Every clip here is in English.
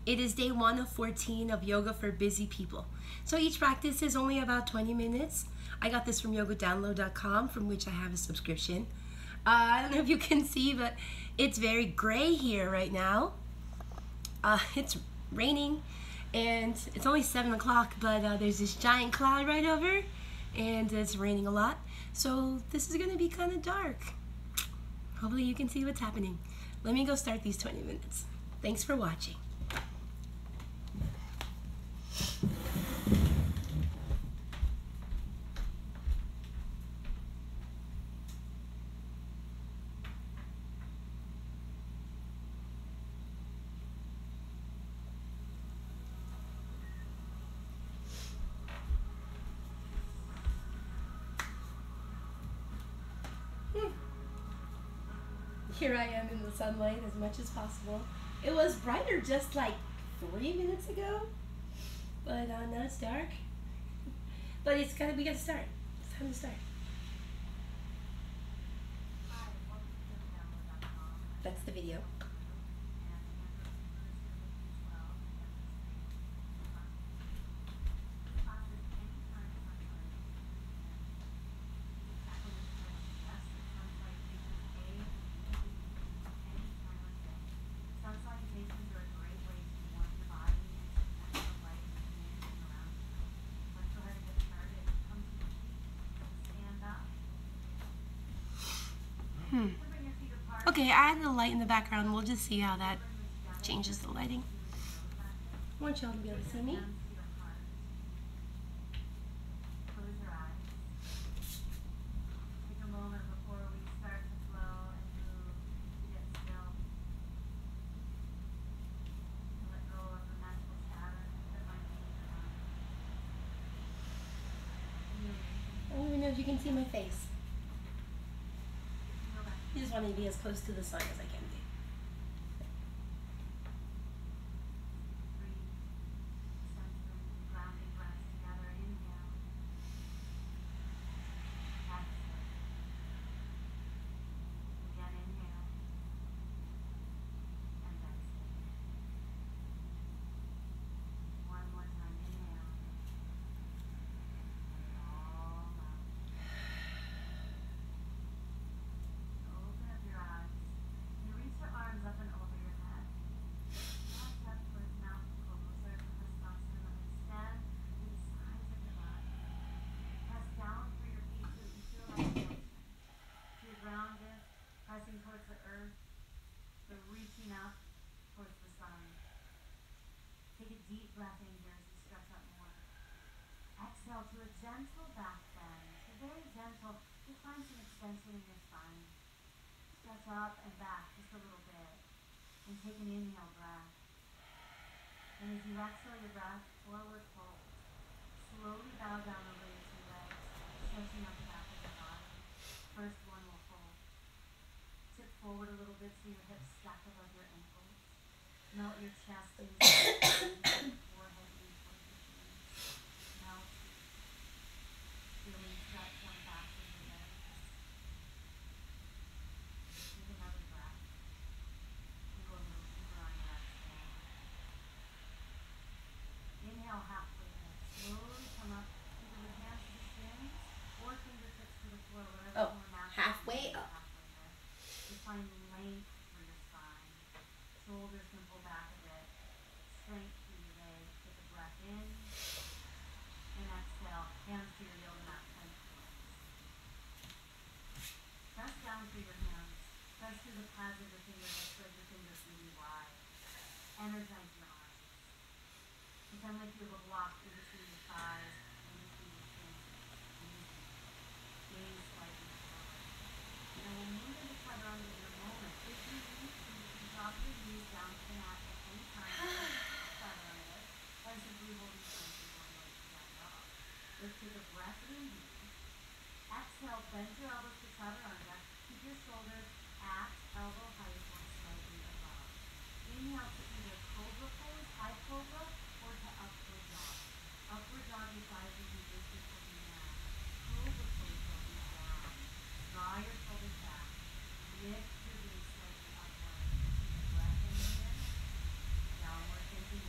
It is day 1 of 14 of Yoga for Busy People. So each practice is only about 20 minutes. I got this from yogadownload.com, from which I have a subscription. I don't know if you can see, but it's very gray here right now. It's raining, and it's only 7 o'clock, but there's this giant cloud right over, and it's raining a lot. So this is going to be kind of dark. Hopefully you can see what's happening. Let me go start these 20 minutes. Thanks for watching. Here I am in the sunlight as much as possible. It was brighter just like 3 minutes ago, but now it's dark. But we gotta start. It's time to start. That's the video. Okay, I added the light in the background. We'll just see how that changes the lighting. I want y'all to be able to see me. I don't even know if you can see my face. I just want to be as close to the sun as I can be. Pressing towards the earth, so reaching up towards the sun. Take a deep breath in here as you stretch out more. Exhale to a gentle back bend, so very gentle. You'll find some extension in your spine. Stretch up and back just a little bit, and take an inhale breath. And as you exhale your breath, forward fold. Slowly bow down over your 2 legs, stretching up the back of your body. First one will fold. Tip forward a little bit so your hips stack above your ankles. Melt your chest into your forehead in towards your chin. Melt. Feeling stretch on back of your legs. Take another breath. And go a little deeper on your exhale. Inhale halfway lift. Slowly come up. Either with hands to the shins or fingertips to the floor. Whatever more natural. Halfway up. Find length for your spine. Shoulders can pull back a bit. Strength through your legs. Take a breath in. And exhale. Hands to your yoga mat. Press down through your hands. Press through the pads of your fingers. Spread your fingers really wide. Energize your arms. Pretend like you have a block in between your thighs and between your shins. Gaze slightly forward. And we'll move into chaturanga in a moment. If you need to, you can drop your knees down to the mat at any time. Chaturanga. And simply holding close and going right to that dog. Let's take a breath in deep. Exhale, bend your elbows to chaturanga. Keep your shoulders at elbow height or slightly above. Inhale to either cobra pose, high cobra, or to upward dog. Upward dog, your thighs will be lifted from the mat. Cobra pose will be down. Draw your shoulders back. Lift your gaze slightly upward. Take a breath in here. Downward facing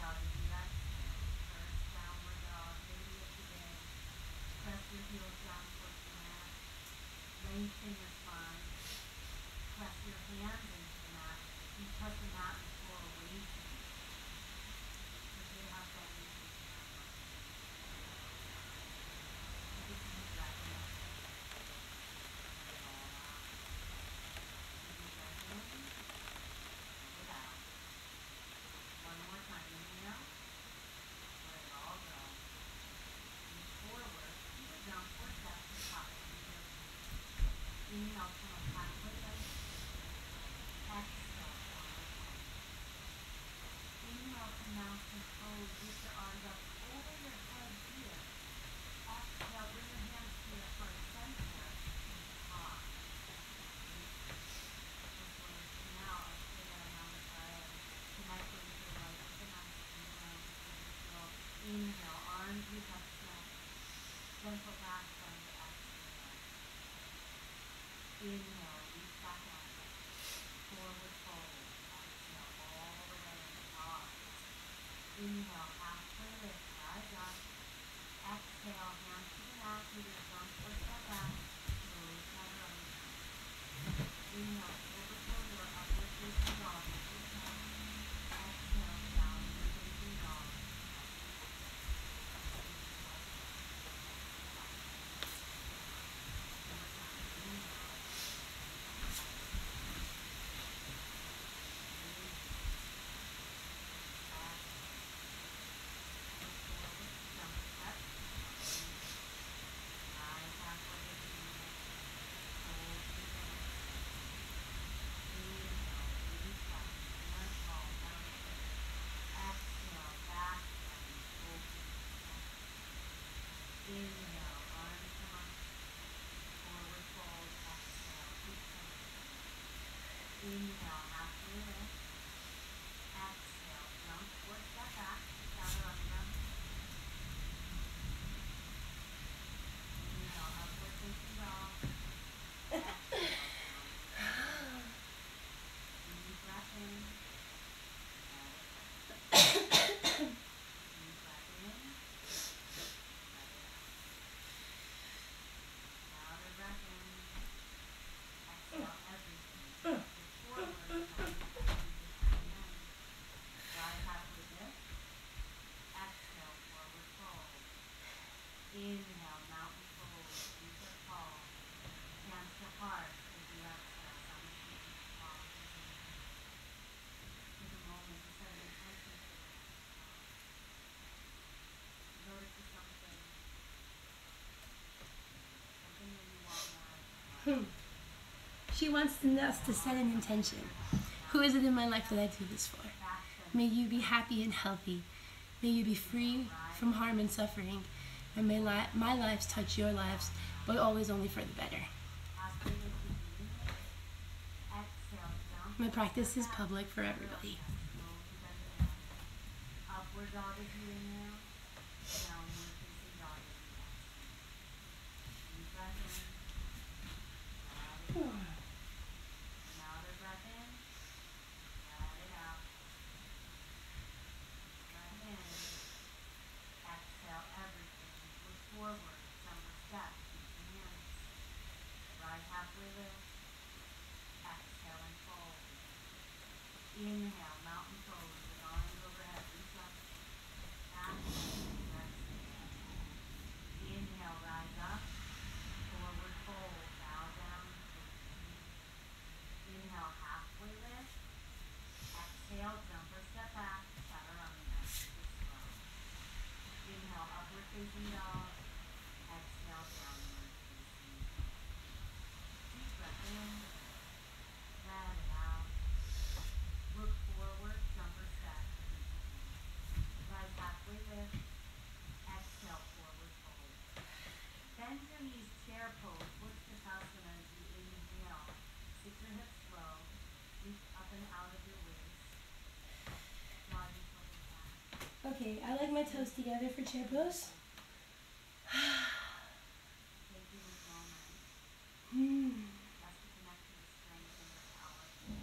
Deep exhale. Gentle back bend, exhale. Inhale, reach back up. Forward fold, exhale all the way. Pause. Inhale, halfway lift, rise up. Exhale, hands to the mat, either jump or step back. Slowly chaturanga. Inhale, forward fold or upward facing dog with your chest. Exhale, downward facing dog. One more time. Inhale. Back. Look forward. Jump step. Chaturanga. Rise halfway again. Hold through the neck. Inhale, reach up, stand tall, bounce. Exhale, back bend, open step. Inhale, arms come up, forward fold, exhale, keep tension. Inhale, halfway lift. Exhale, jump or step back, chaturanga. Inhale, upward facing dog. Exhale, downward facing dog. Deep breath in. Let it go. Deep breath in. Let it out. Louder breath in. Exhale everything. Look forward. Mountain pose at the end. Rise halfway lift. Exhale, forward fold. Inhale, mountain pose. Reach up tall. Hands to heart as you exhale. Thumbs to each palm. Take a moment to set an intention for the next pause. Notice for something that you want more of. She wants us to set an intention. Who is it in my life that I do this for? May you be happy and healthy. May you be free from harm and suffering. And may my lives touch your lives, but always only for the better. My practice is public for everybody. Upward dog as you inhale. Downward facing dog as you exhale. Deep breath in. Let it go. Another breath in. Let it out. Breath in. Exhale everything. Look forward. Jump or step. Keep your hands. Rise halfway lift. Exhale and fold. Inhale, mountain pose with arms overhead. Reach up. Back bend. Exhale. Inhale, rise up. Forward fold. Bow down. Open. Inhale, halfway lift. Exhale, jump or step back. Chaturanga. Keep it slow. Inhale, upward facing dog. Exhale, downward facing dog. Deep breath in. Let it out. Look forward, jump or step. Rise halfway lift. Exhale, forward fold. Bend your knees, chair pose. Utkatasana as you inhale. Sit your hips low. Reach up and out of your waist. Draw your shoulders back. Okay, I like my toes together for chair pose. Taking this moment Hmm. just to connect to the strength and the power.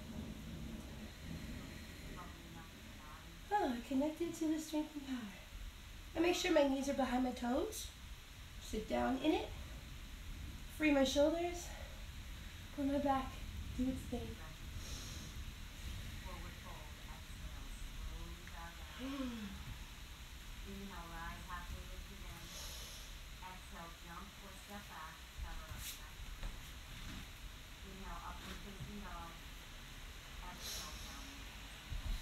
Feel this is bubbling up in the body. Oh, I connected to the strength and power. I make sure my knees are behind my toes. Sit down in it. Free my shoulders. Let my back do its thing. Forward fold. Exhale. Slowly bow down. Inhale, rise halfway lift again. Exhale, jump or step back. Chaturanga. Inhale, upward facing dog. Exhale, downward facing dog.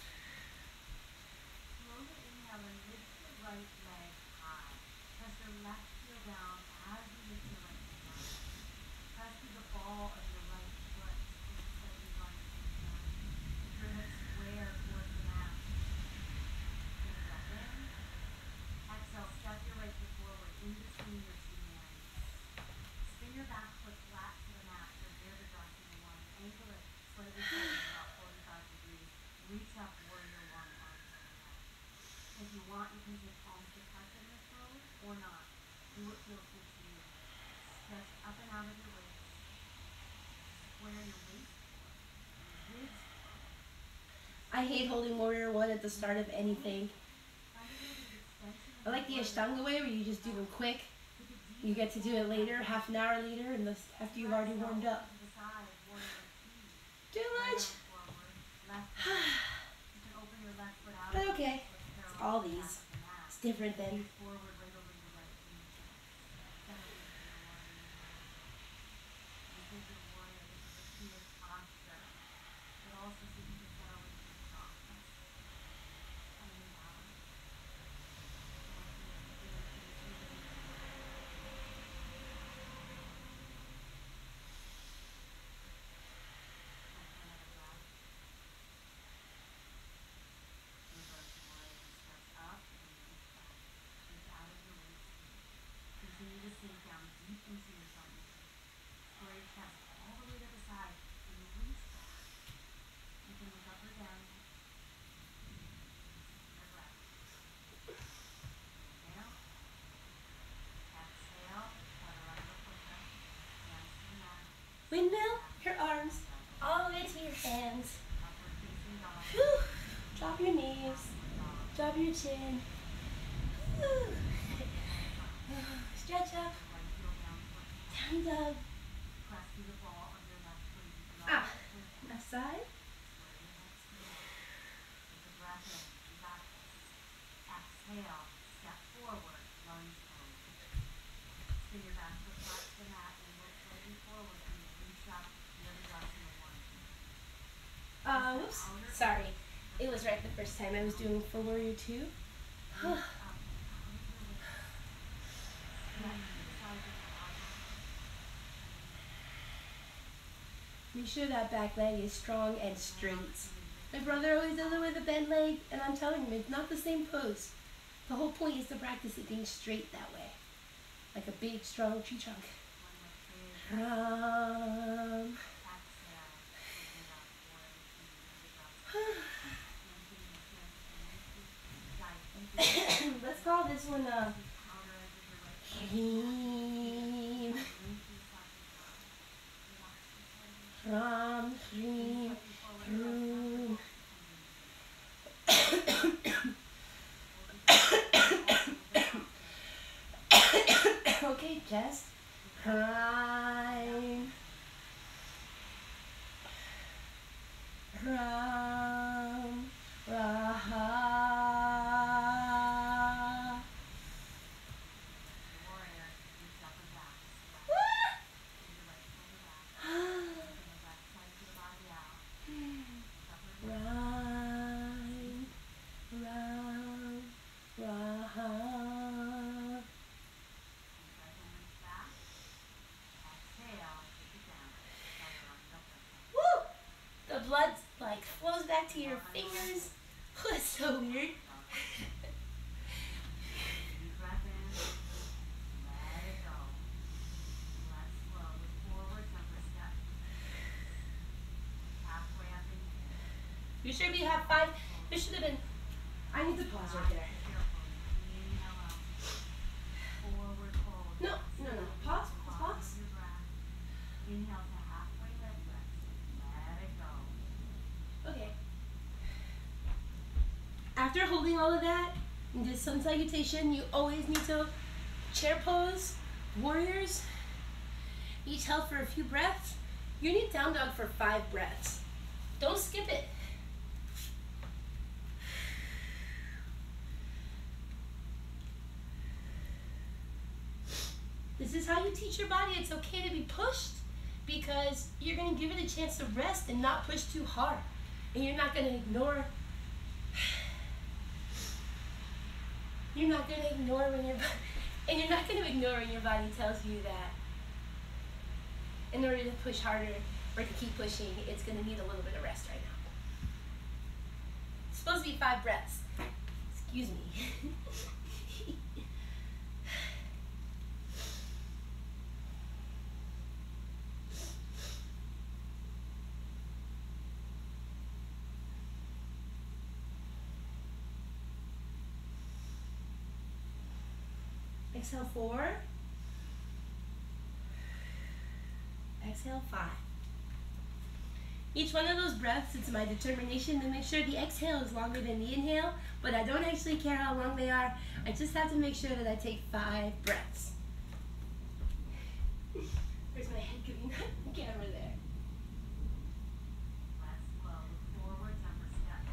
Slowly inhale and lift your right leg high. Press your left heel down as you lift your right leg up. Press through the ball of your right foot. Just slightly draw your toes back. Your hips square towards the mat. Take a breath in. Exhale, step your right foot forward in between your two hands. Spin your back foot flat to the mat for Virabhadrasana 1. Ankle it slightly forward about 45 degrees. Reach up, warrior 1, arms overhead. If you want, you can take palms to touch in this pose. Do what feels good to you. Stretch up and out of your waist. Square your waist forward. Your ribs forward. I hate holding warrior one at the start of anything. Find a little bit of extension. I like the Ashtanga way where you just do them quick. Take a deep You get to do it later, half an hour later, and after you've already warmed up. to the side, warrior two. Too much. Forward, left foot. You can open your left foot out. But okay, it's all these. It's different than. Forward, right over your right knee. Center into your warrior. This is your warrior. This is a fierce posture. But also so you can settle into your softness. Coming down. Continue to sink down deep into your tummy. Square your chest all the way to the side and release back. You can look up or down. Your breath. Inhale. Exhale. Try to run the push-up. Hands to the mat. Windmill, your arms all the way to your hands. Upward facing dog. Whew. Drop your knees. Drop your chin. Whew. Stretch up. Right heel down towards the mat. Down dog. Press through the ball of your left foot. You can Ah. always lift it. Left side. Square your hips together. Take a breath in. You got this. Exhale. Step forward. Lunge pose. Spin your back foot flat to the mat and look slightly forward and reach up. Goddessey one. Whoops. Sorry. It was right the first time I was doing for warrior two. Make sure that back leg is strong and straight. My brother always does it with a bent leg, and I'm telling him it's not the same pose. The whole point is to practice it being straight that way. Like a big, strong tree trunk. Let's call this one Hreem. Ram, Hreem, Hroom. Okay, chest. Hreem. Ram, Raha. The blood like flows back to your fingers. Oh, it's so weird. Deep breath in. Let it go. Let's flow. Look forward, jump a step. Halfway up in here. You sure we have 5? There should have been. I need to pause right there. Inhale out. Forward fold. No. Pause. Pause. Your breath. Inhale to halfway leg rest. Let it go. Okay. After holding all of that, in this sun salutation, you always need to chair pose, warriors. Each held for a few breaths. You need down dog for 5 breaths. Don't skip it. This is how you teach your body it's okay to be pushed, because you're going to give it a chance to rest and not push too hard. And you're not going to ignore. You're not going to ignore when your and you're not going to ignore when your body tells you that in order to push harder or to keep pushing, it's going to need a little bit of rest right now. It's supposed to be 5 breaths. Excuse me. Exhale 4. Exhale 5. Each one of those breaths, it's my determination to make sure the exhale is longer than the inhale, but I don't actually care how long they are. I just have to make sure that I take 5 breaths. Where's my head getting the camera there? Let's flow. Forward, jumper step.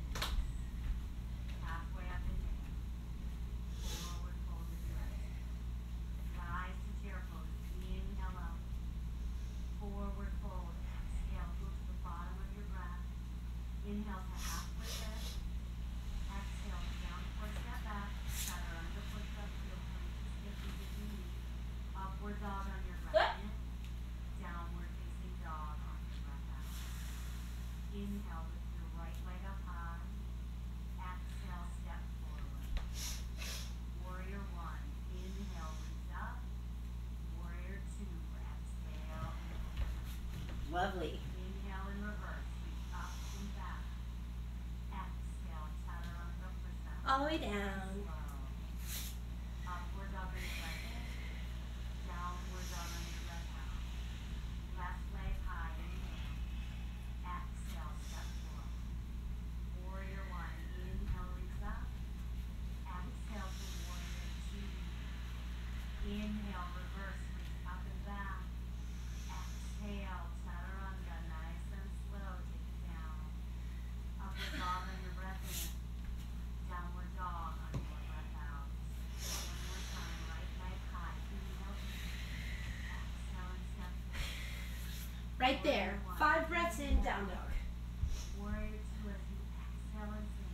Halfway up and down. Forward fold with your right. Rise to chair pose. Inhale up. Forward fold. Exhale. Go to the bottom of your breath. Inhale to halfway lift. Exhale to down for a step back. Chaturanga push up. Feel free to skip into the knee. Upward dog on your breath in. Downward facing dog on your breath out. Inhale, lift your right leg up high. Exhale, step forward. Warrior 1. Inhale, reach up. Warrior 2. Exhale. Lovely. Inhale in reverse. Reach up and back. Exhale, chaturanga push up. All the way down. Slow. Upward dog on your breath in. Downward dog on your breath out. Left leg high, inhale. Exhale, step forward. Warrior 1, inhale, reach up. Exhale to warrior 2. Inhale, reverse, reach up and back. Exhale, chaturanga, nice and slow, take it down. Upward dog on your breath in. Downward dog on your breath out. One more time, right leg high, inhale, exhale and step forward. Right there. 5 breaths in, down dog. Warrior 2 as you exhale and sink.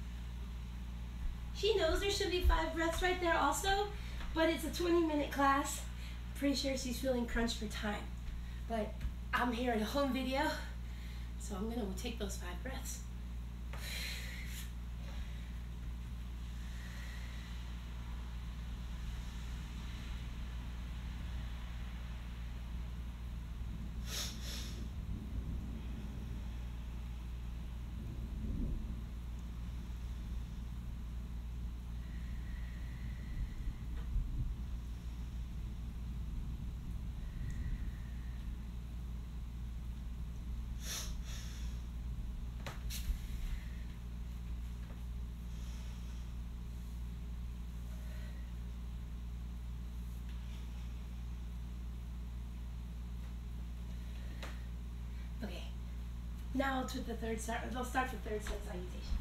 She knows there should be 5 breaths right there also, but it's a 20-minute class. Pretty sure she's feeling crunched for time. But I'm here at a home video, so I'm gonna take those 5 breaths. Okay, now to the third start. They'll start the third set salutation.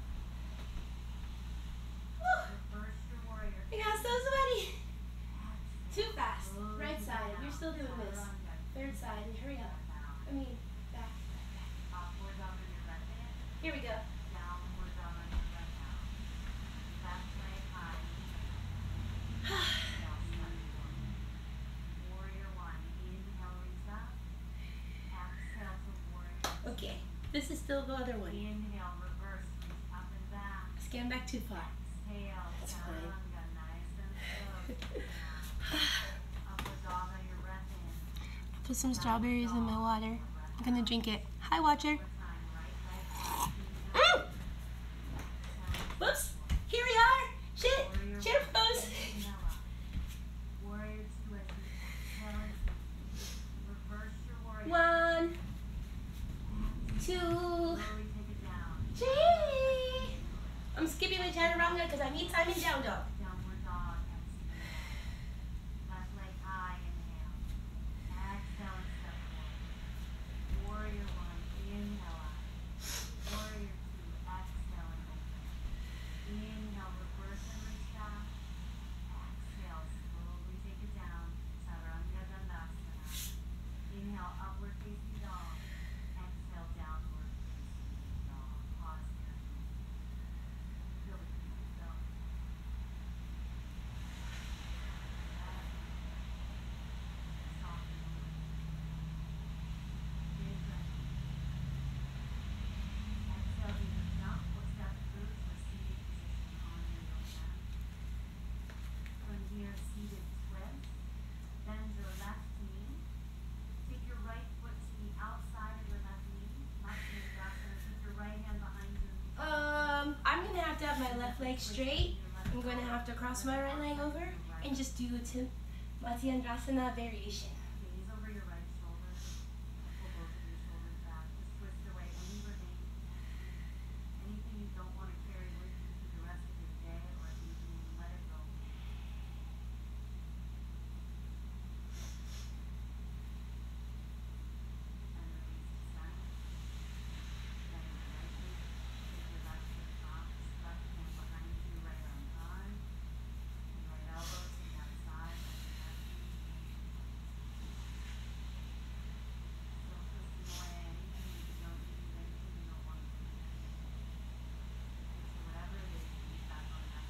Woo! Reverse your warrior. I got so sweaty. Too fast. Right side. You're still doing this. Third side. And hurry up. I mean, back. Upward dog on your breath in. Here we go. Downward dog on your breath out. Left leg high. Exhale, step forward. Warrior 1, inhale, reach up. Exhale to warrior 2. Okay, this is still the other one. Inhale, reverse, reach up and back. Scan back too far. Exhale, That's fine. chaturanga, nice and slow. Take it down. Upward dog on your breath in. Put some strawberries in my water. I'm gonna drink it. Hi, watcher. One time, right leg high. Mm. Whoops. Here we are. Shit. Chair pose. Inhale up. Warrior 2 as you exhale and sink. Reverse your warrior. 1, 2. Slowly take it down. Gee. I'm skipping my chaturanga because I need time in down dog. Downward dog. Exhale. Left leg high. Inhale. Exhale and step forward. Warrior 1. Inhale up. Warrior 2. Exhale and open. Inhale. Reverse and reach back. Exhale. Slowly take it down. Chaturanga Dandasana. Inhale. Upward facing dog. Exhale. Downward facing dog. Pause here. Feel the feet go. Soften. Big breath. Exhale, either jump or step through to a seated position on your yoga mat. From here, seated twist. Bend your left knee. Take your right foot to the outside of your left knee. Matsyendrasana. Keep your right hand behind you. I'm gonna have to have my left leg straight. I'm gonna have to cross my right leg over. And just do a Matsyendrasana variation. Gaze over your right shoulder. Pull both of your shoulders back. Just twist away any remaining tension. Anything you don't want to carry with you through the rest of your day or evening, let it go. And release to silence. Then in the right knee, take your left foot off, left hand behind you, right arm high. And right elbow to the outside of your left knee. Still twisting away anything that you don't need, anything you don't want to do. So whatever it is, keep back on that.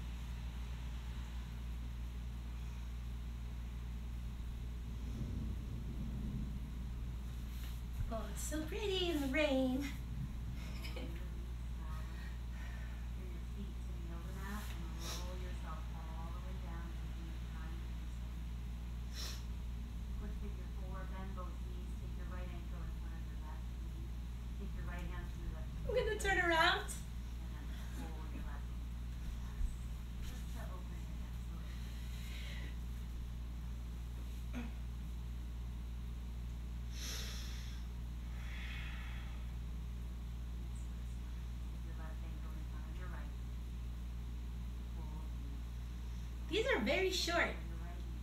Oh, it's so pretty in the rain. Slowly release down. Bring your feet to the yoga mat and roll yourself all the way down, taking your time to do so. Quick figure four, bend both knees, take your right ankle in front of your left knee. Take your right hand to your left I'm knee. gonna turn around. And then pull your left knee to the chest. Just to open your hips a little bit. Next twist. Take your left ankle in front of your right. Pull the knee. These are very short. Your right knee.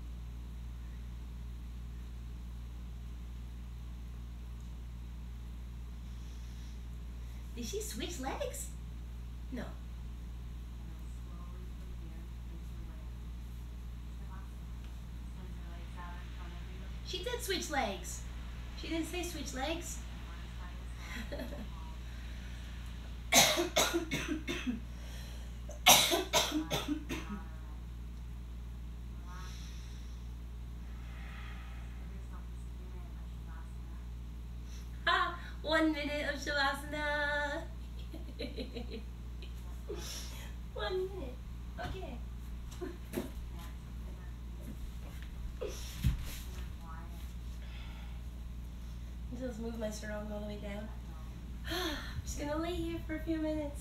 Did she switch legs? No. And then slowly from here, make your way up. Shavasana. Send your legs out in front of you. She did switch legs. She didn't say switch legs. And one side to side. Ah, 1 minute of Shavasana. 1 minute. Okay. Just move my sarong all the way down. I'm just gonna lay here for a few minutes.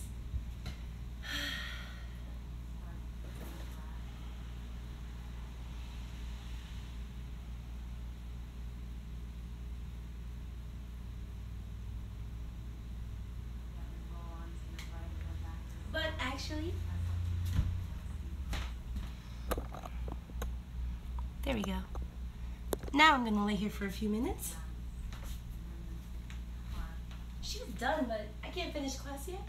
But actually, there we go. Now I'm gonna lay here for a few minutes. She's done, but I can't finish class yet.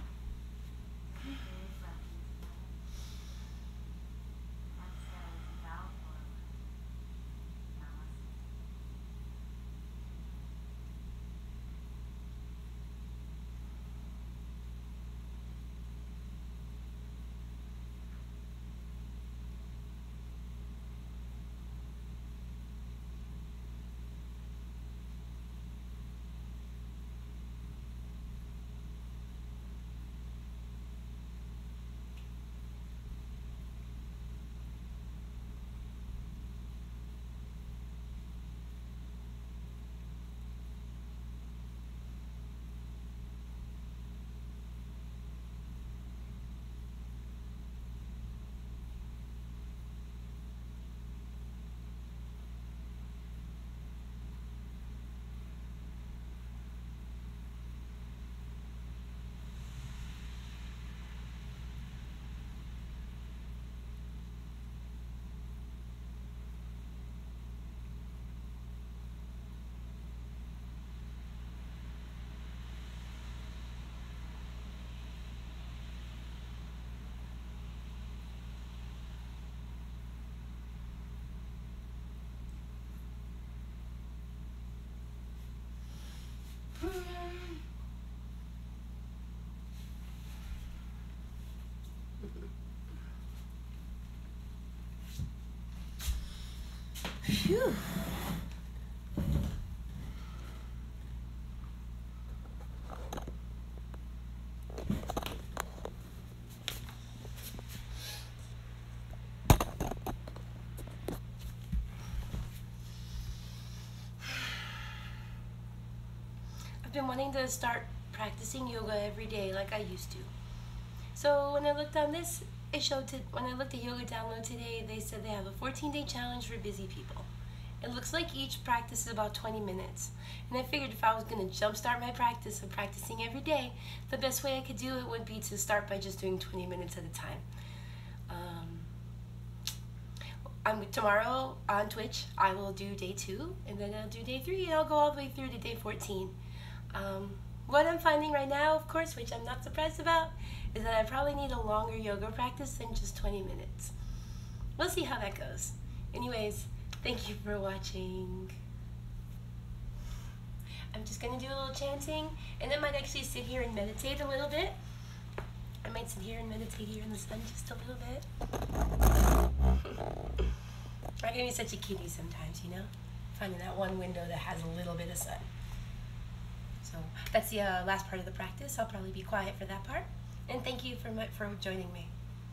Phew. I've been wanting to start practicing yoga every day like I used to. So when I looked on this, it showed when I looked at Yoga Download today, they said they have a 14-day challenge for busy people. It looks like each practice is about 20 minutes. And I figured if I was going to jumpstart my practice of practicing every day, the best way I could do it would be to start by just doing 20 minutes at a time. Tomorrow on Twitch, I will do day 2, and then I'll do day 3, and I'll go all the way through to day 14. What I'm finding right now, of course, which I'm not surprised about, is that I probably need a longer yoga practice than just 20 minutes. We'll see how that goes. Anyways, thank you for watching. I'm just going to do a little chanting, and I might actually sit here and meditate a little bit. I might sit here and meditate here in the sun just a little bit. I'm going to be such a kitty sometimes, you know? Finding that one window that has a little bit of sun. So that's the last part of the practice. I'll probably be quiet for that part. And thank you for joining me.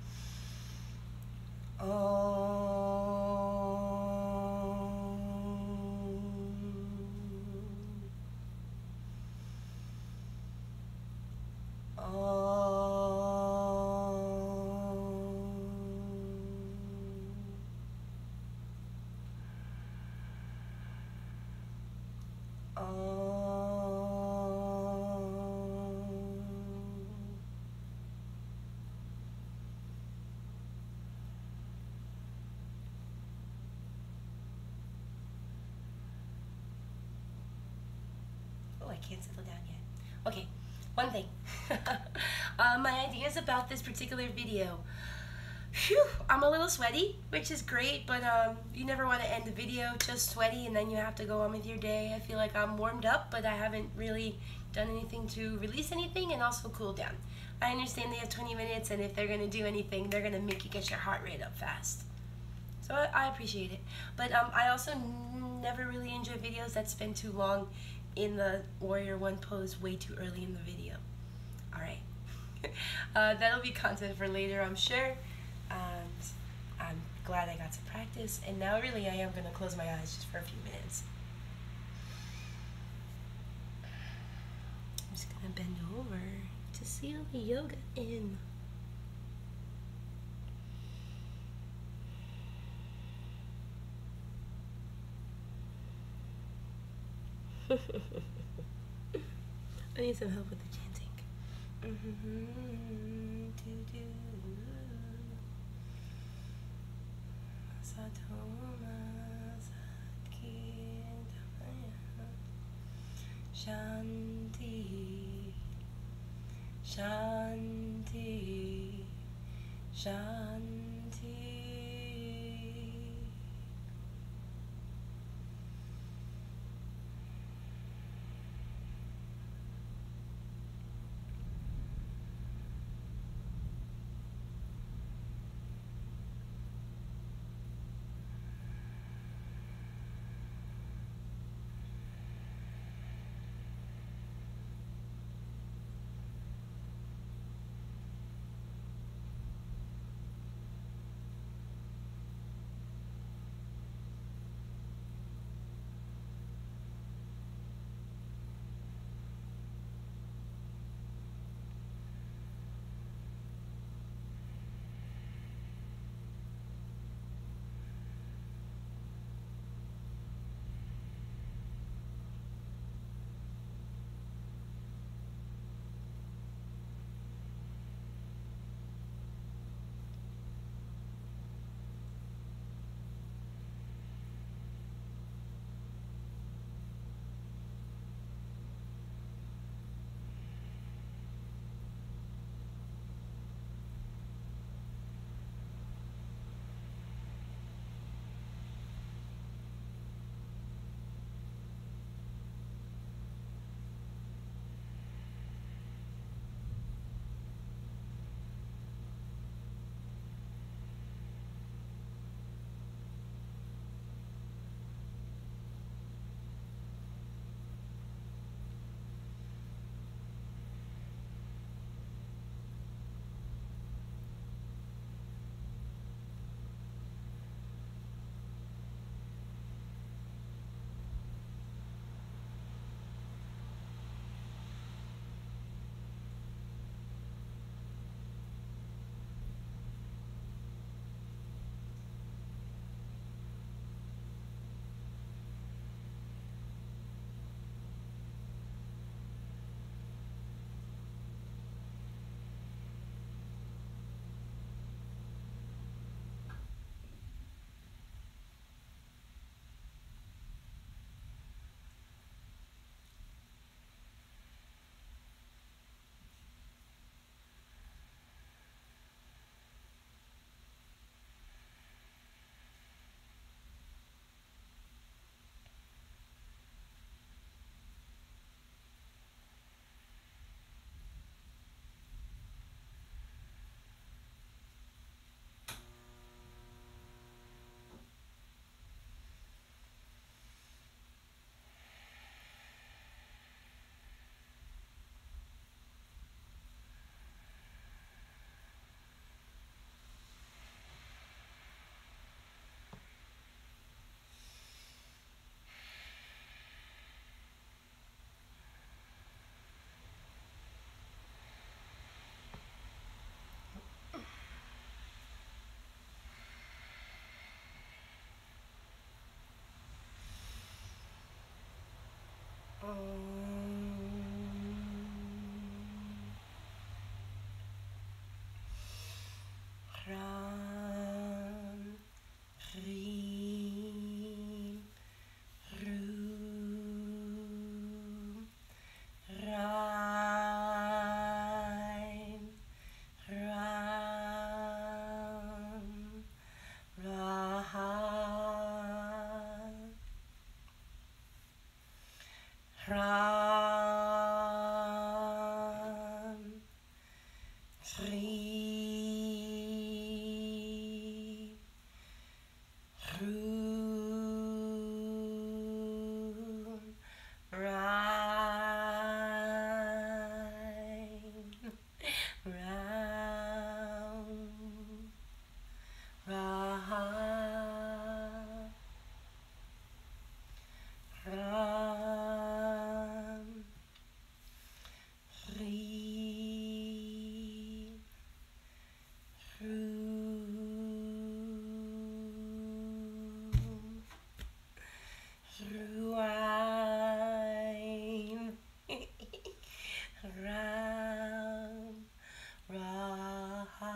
I can't settle down yet. Okay, one thing. My ideas about this particular video. Phew, I'm a little sweaty, which is great, but you never want to end the video just sweaty and then you have to go on with your day. I feel like I'm warmed up, but I haven't really done anything to release anything and also cool down. I understand they have 20 minutes, and if they're going to do anything, they're going to make you get your heart rate up fast. So I appreciate it. But I also never really enjoy videos that spend too long in the Warrior One pose way too early in the video. Alright. That'll be content for later, I'm sure. And I'm glad I got to practice. And now really I am going to close my eyes just for a few minutes. I'm just going to bend over to seal the yoga in. I need some help with the chanting. Shanti, Shanti, Shanti. Ram, Rim, Ru, Raim, Ram, Raha, Ram, Ri, Ru, Raim, Ram, Raha, Ram, Ri, Ru, Ruaim, Ram, Raha,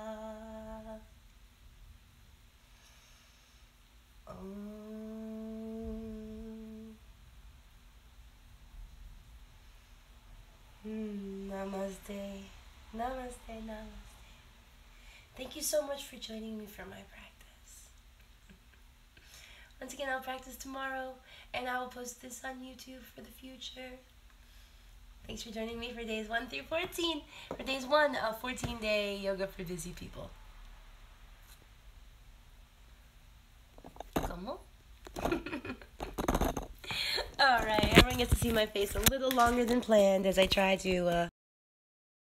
Namaste, namaste, namaste. Thank you so much for joining me for my practice. Once again, I'll practice tomorrow, and I will post this on YouTube for the future. Thanks for joining me for days 1 through 14. For days 1 of 14-day yoga for busy people. Come on. Alright, everyone gets to see my face a little longer than planned as I try to